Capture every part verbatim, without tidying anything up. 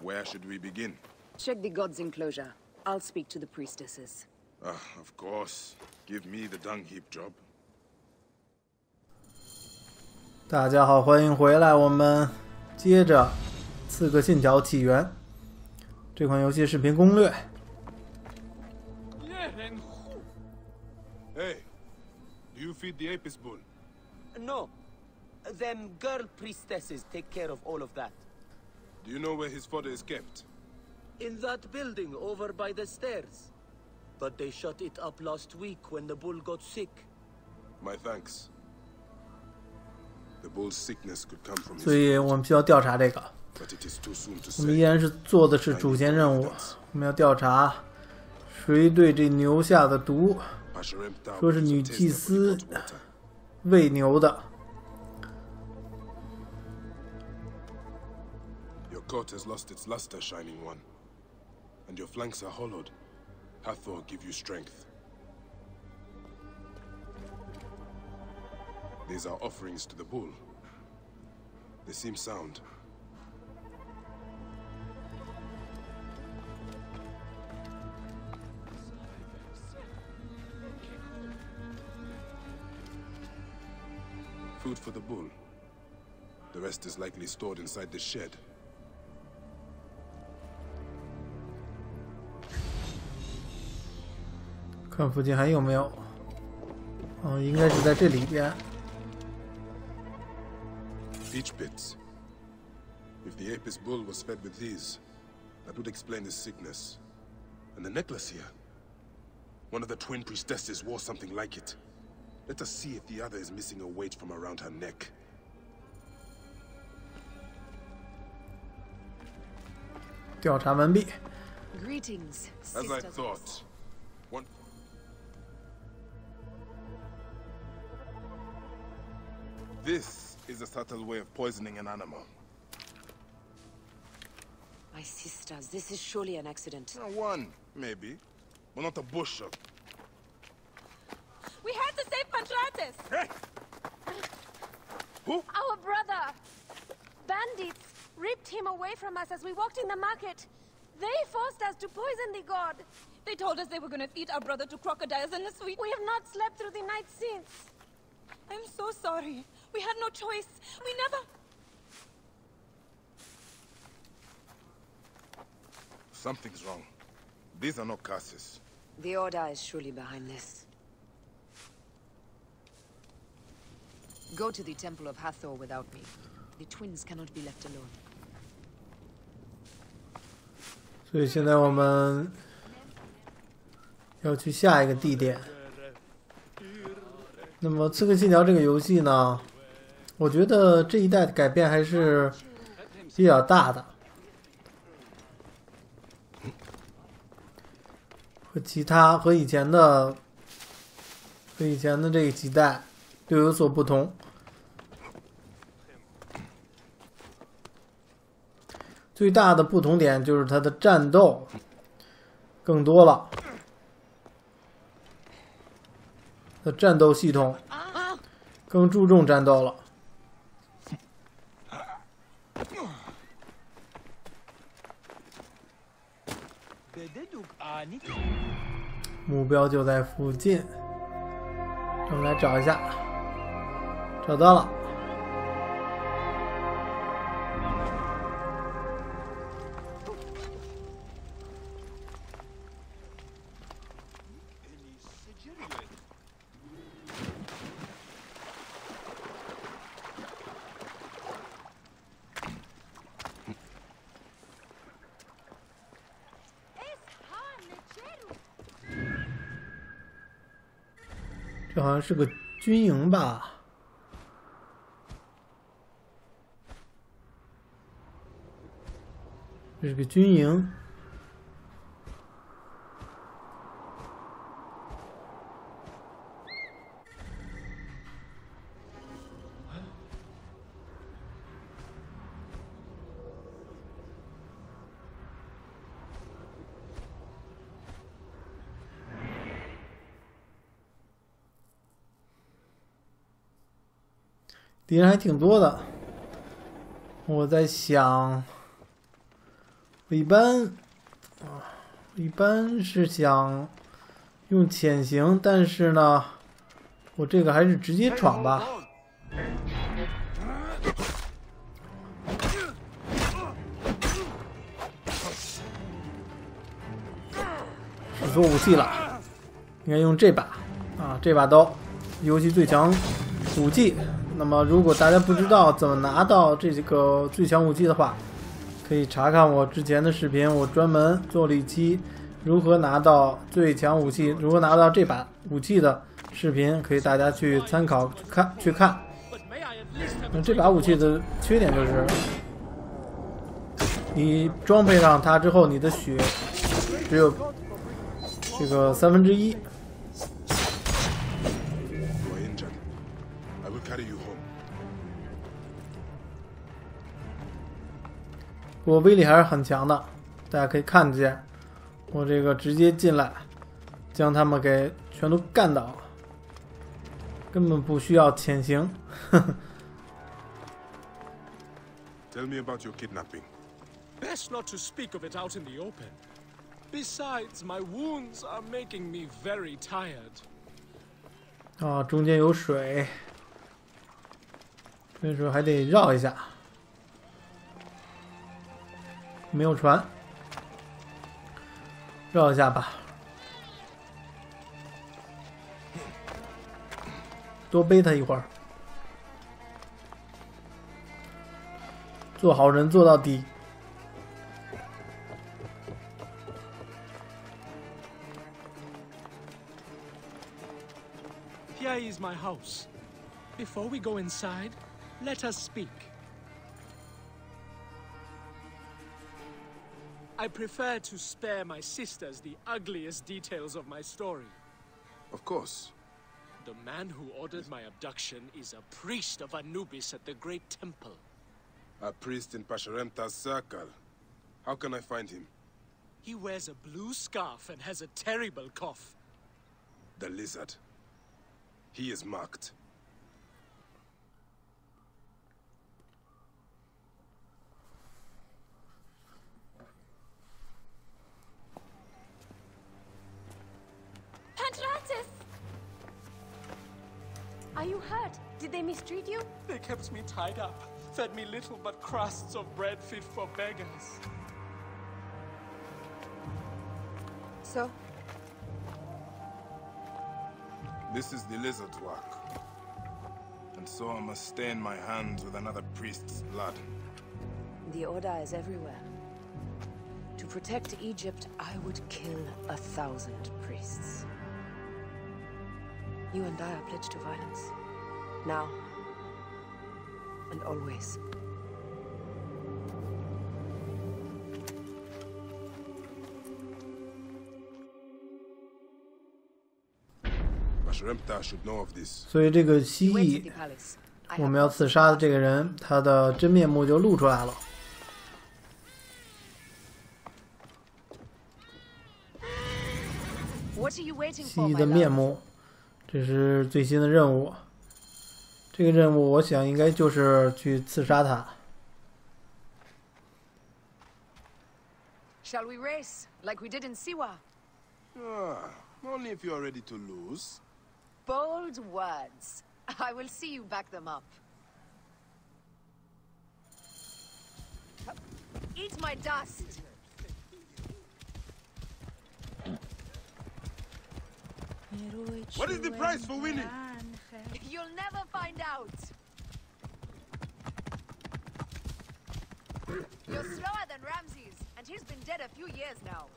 Where should we begin? Check the god's enclosure. I'll speak to the priestesses. Ah, of course. Give me the dung heap job. 大家好，欢迎回来。我们接着《刺客信条：起源》这款游戏视频攻略。 Hey, do you feed the Apis bull? No. Them girl priestesses take care of all of that. Do you know where his fodder is kept? In that building over by the stairs. But they shut it up last week when the bull got sick. My thanks. The bull's sickness could come from his 所以我们需要调查这个。 but it is too soon to 我们依 say. 然是做的是主线任务，我们要调查谁对这牛下的毒， Pasherenptah 说是 gives 女 a 祭 taste of 司 the hot water. 喂牛的。 Your coat has lost its luster, Shining One. And your flanks are hollowed. Hathor give you strength. These are offerings to the bull. They seem sound. Food for the bull. The rest is likely stored inside the shed. 看附近还有没有？哦，应该是在这里边。 Peach pits. If the Apis bull was fed with these, that would explain his sickness. And the necklace here. One of the twin priestesses wore something like it. Let us see if the other is missing a weight from around her neck. 调查完毕。 Greetings, As I sisters. thought. One. This is a subtle way of poisoning an animal. My sisters, this is surely an accident. Uh, One, maybe. But not a bush of... We had to save Pantratis! Hey! Who? Our brother! Bandits ripped him away from us as we walked in the market. They forced us to poison the god. They told us they were going to feed our brother to crocodiles in the sweet. We have not slept through the night since. I'm so sorry. We had no choice. We never... Something's wrong. These are not curses. The Order is surely behind this. Go to the Temple of Hathor without me. The twins cannot be left alone. 所以现在我们要去下一个地点。那么《刺客信条》这个游戏呢，我觉得这一代的改变还是比较大的，和其他和以前的和以前的这几代都有所不同。最大的不同点就是它的战斗更多了，它的战斗系统更注重战斗了。目标就在附近，我们来找一下，找到了。 这好像是个军营吧？这是个军营。敌人还挺多的，我在想， 我一般啊，一般是想用潜行，但是呢，我这个还是直接闯吧。使出武器了，应该用这把啊，这把刀，游戏最强武器。那么，如果大家不知道怎么拿到这个最强武器的话，可以查看我之前的视频，我专门做了一期如何拿到最强武器，如何拿到这把武器的视频，可以大家去参考去看去看。那这把武器的缺点就是，你装配上它之后，你的血只有这个三分之一。不过威力还是很强的，大家可以看见，我这个直接进来，将他们给全都干倒，根本不需要潜行。 Tell me about your kidnapping. Best not to speak of it out in the open. Besides, my wounds are making me very tired. 啊，中间有水，所以说还得绕一下。没有船，绕一下吧。多背他一会儿，做好人做到底。 Here is my house. Before we go inside, let us speak. I prefer to spare my sisters the ugliest details of my story. Of course. The man who ordered my abduction is a priest of Anubis at the Great Temple. A priest in Pasherenptah's circle. How can I find him? He wears a blue scarf and has a terrible cough. The lizard. He is marked. Pantratis! Are you hurt? Did they mistreat you? They kept me tied up, fed me little but crusts of bread fit for beggars. So? This is the lizard's work. And so I must stain my hands with another priest's blood. The Order is everywhere. To protect Egypt, I would kill a thousand priests. You and I are pledged to violence. Now. And always. Pasherenptah should know of this. 所以这个蜥蜴，我们要刺杀的这个人，他的真面目就露出来了。蜥蜴的面目，这是最新的任务。这个任务，我想应该就是去刺杀他。 Shall we race like we did in Siwa? Ah, only if you are ready to lose. Bold words. I will see you back them up. Eat my dust. What is the price for winning? You'll never find out. You're slower than Ramses, and he's been dead a few years now.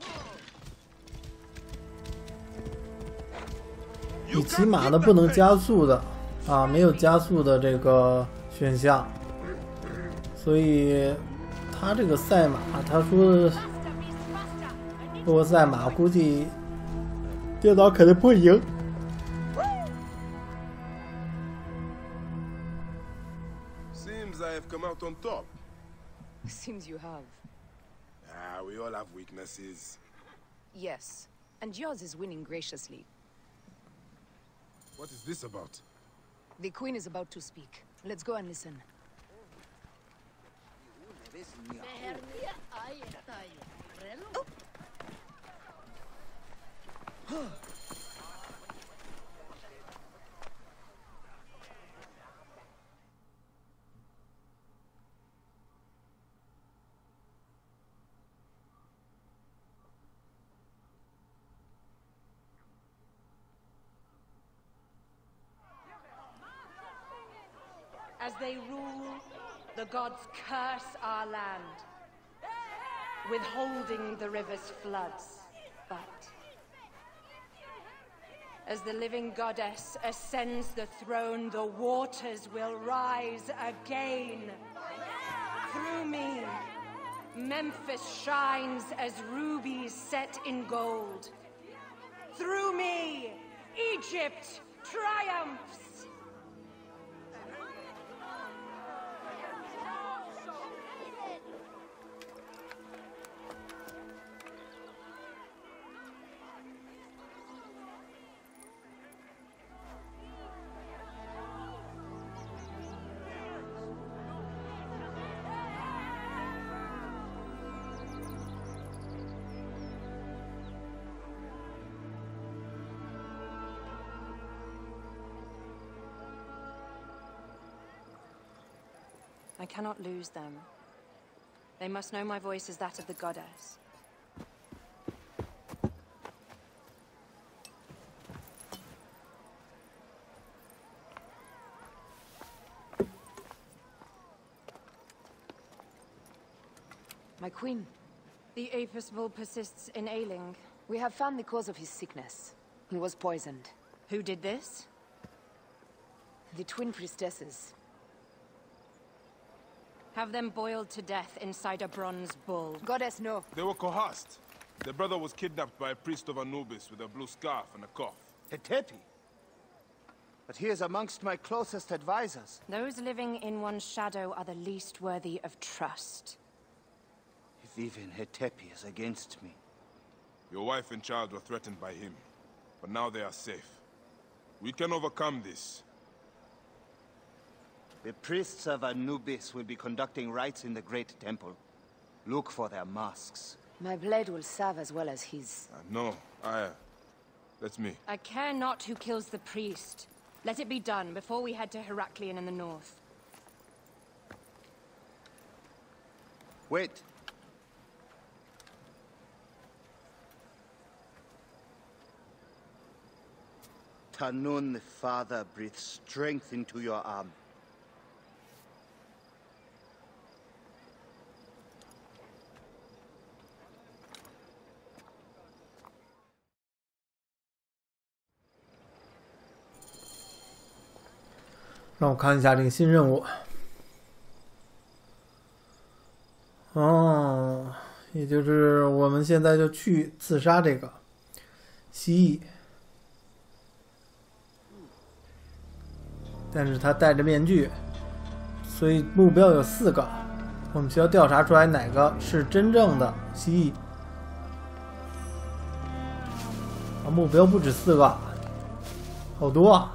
你骑马的不能加速的啊，没有加速的这个选项，所以他这个赛马，他说不过赛马估计电脑肯定不会赢。 Seems I have come out on top. Seems you have. Ah, we all have weaknesses. Yes, and yours is winning graciously. What is this about? The Queen is about to speak. Let's go and listen. As they rule, the gods curse our land, withholding the river's floods. But as the living goddess ascends the throne, the waters will rise again. Through me, Memphis shines as rubies set in gold. Through me, Egypt triumphs. I cannot lose them. They must know my voice is that of the goddess. My queen. The Apis bull persists in ailing. We have found the cause of his sickness. He was poisoned. Who did this? The twin priestesses. Have them boiled to death inside a bronze bull. Goddess, no. They were coerced. Their brother was kidnapped by a priest of Anubis with a blue scarf and a cough. Hetepi? But he is amongst my closest advisors. Those living in one's shadow are the least worthy of trust. If even Hetepi is against me. Your wife and child were threatened by him, but now they are safe. We can overcome this. The priests of Anubis will be conducting rites in the Great Temple. Look for their masks. My blade will serve as well as his. Uh, no, I... Uh, that's me. I care not who kills the priest. Let it be done before we head to Heraklion in the north. Wait. Tanun the Father breathes strength into your arm. 让我看一下这个新任务。哦，也就是我们现在就去刺杀这个蜥蜴，但是他戴着面具，所以目标有四个，我们需要调查出来哪个是真正的蜥蜴。啊，目标不止四个，好多啊！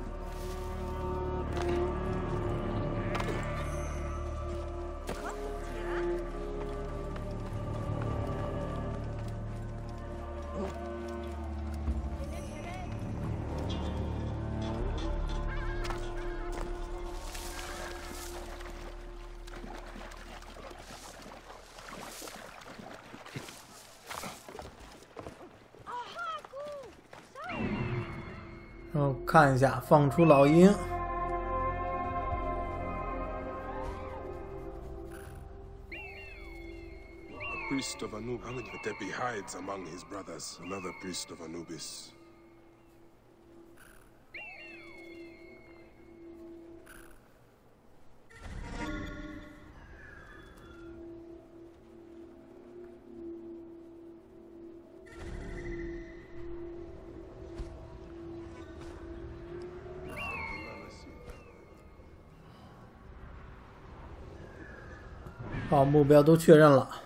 然后看一下，放出老鹰。 A priest of Anubis. Hetepi hides among his brothers. Another priest of Anubis. 好，目标都确认了。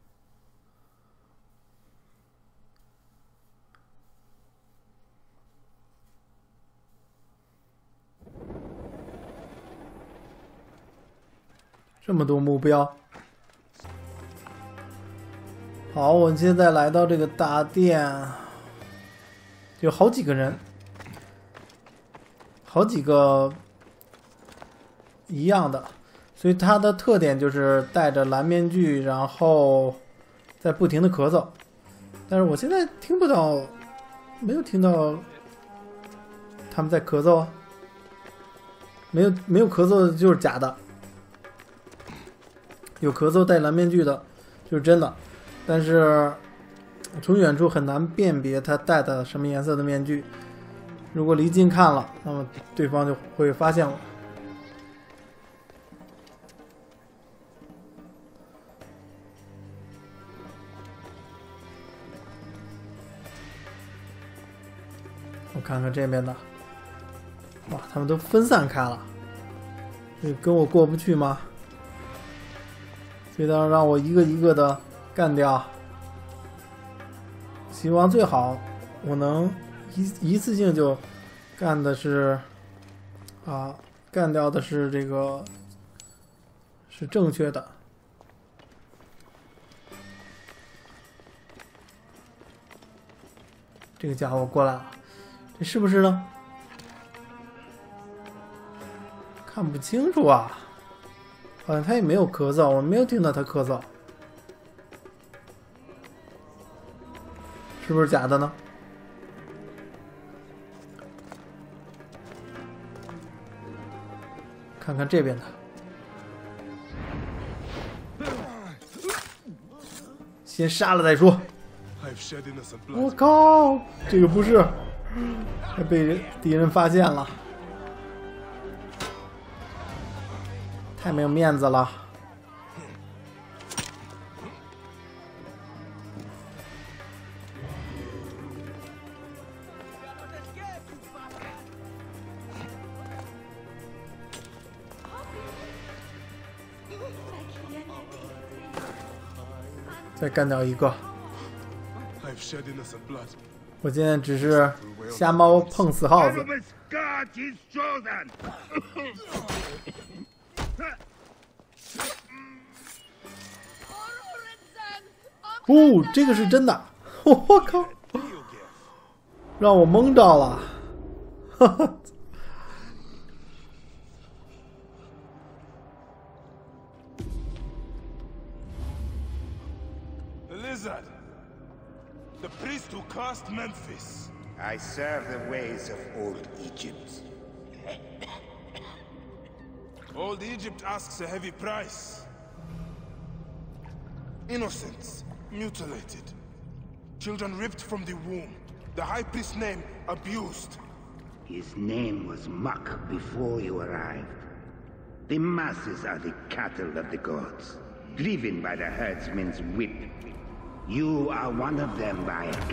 这么多目标。好，我们现在来到这个大殿， 有好几个人，好几个一样的，所以它的特点就是戴着蓝面具，然后在不停的咳嗽。但是我现在听不到，没有听到他们在咳嗽啊，没有没有咳嗽的就是假的，有咳嗽戴蓝面具的就是真的，但是从远处很难辨别他戴的什么颜色的面具，如果离近看了，那么对方就会发现我。我看看这边的，哇，他们都分散开了，这跟我过不去吗？非得让我一个一个的干掉。希望最好我能一一次性就干的是啊，干掉的是这个是正确的。这个家伙过来了，这是不是呢？看不清楚啊，好像他也没有咳嗽，我没有听到他咳嗽。是不是假的呢？看看这边的，先杀了再说。我靠，这个不是，还被敌人发现了，太没有面子了。再干掉一个，我现在只是瞎猫碰死耗子。哦，这个是真的，我靠，让我蒙着了，哈哈。 The priest who cursed Memphis. I serve the ways of old Egypt. Old Egypt asks a heavy price. Innocents mutilated. Children ripped from the womb. The high priest's name abused. His name was Muk before you arrived. The masses are the cattle of the gods, driven by the herdsman's whip. You are one of them, Bayek.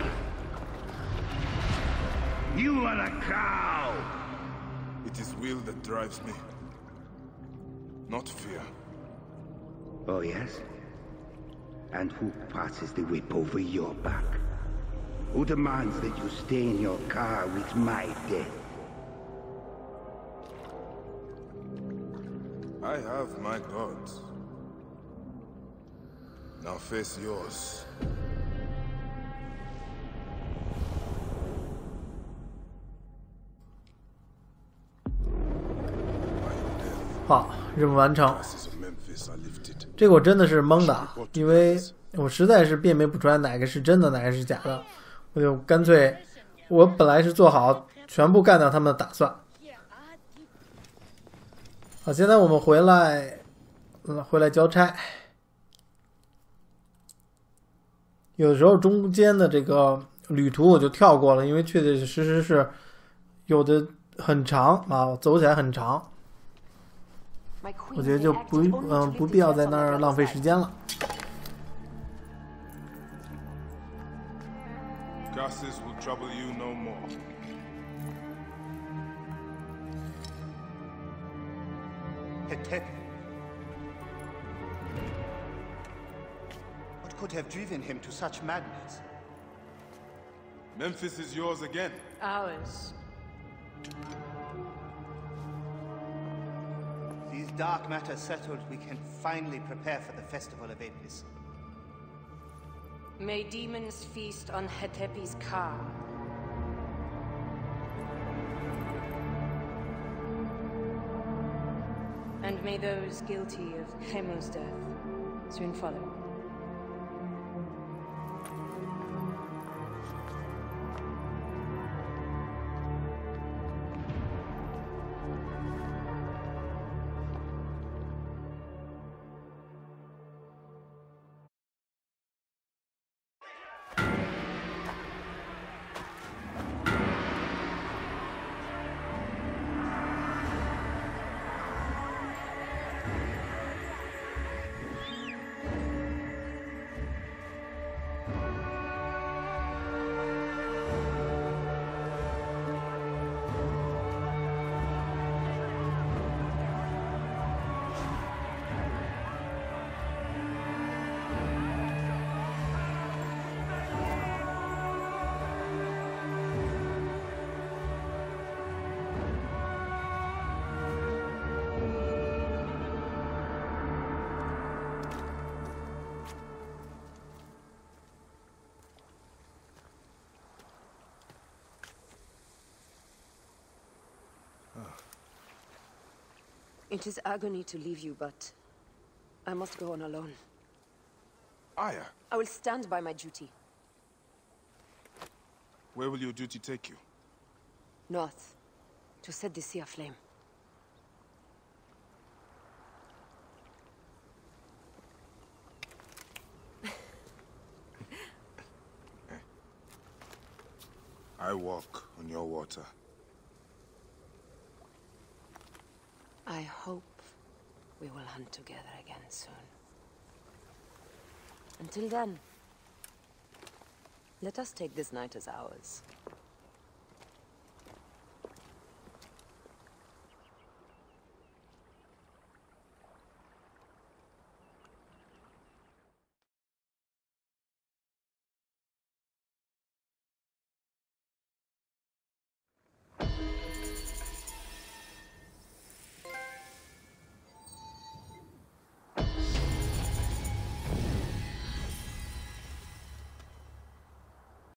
You are a cow! It is will that drives me, not fear. Oh, yes? And who passes the whip over your back? Who demands that you stay in your car with my death? I have my gods. Now face yours. 好，任务完成。这个我真的是懵的，因为我实在是辨别不出来哪个是真的，哪个是假的，我就干脆，我本来是做好全部干掉他们的打算。好，现在我们回来，嗯，回来交差。有的时候中间的这个旅途我就跳过了，因为确确实实是有的很长啊，走起来很长。我觉得就不嗯不必要在那儿浪费时间了。 Curses will trouble you no more. Hetep. What could have driven him to such madness? Memphis is yours again. Ours. These dark matters settled, we can finally prepare for the festival of Apis. May demons feast on Hetepi's car. May those guilty of Hemo's death soon follow. It is agony to leave you, but I must go on alone. Aya, I will stand by my duty. where will your duty take you? North, to set the sea aflame. I walk on your water. I hope we will hunt together again soon. Until then, let us take this night as ours.